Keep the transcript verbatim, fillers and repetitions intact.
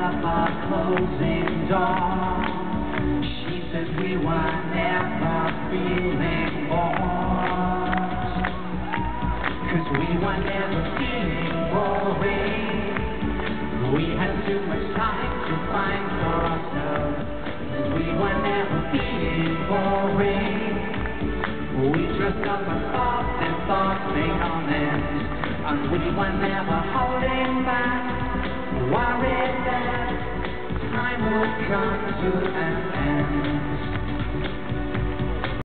of a closing door. She said we were never feeling bored, 'cause we were never feeling boring. We had too much time to find for ourselves, and we were never feeling boring. We just got the thoughts and thoughts make on end, and we were never holding back, worried that time would come to an end.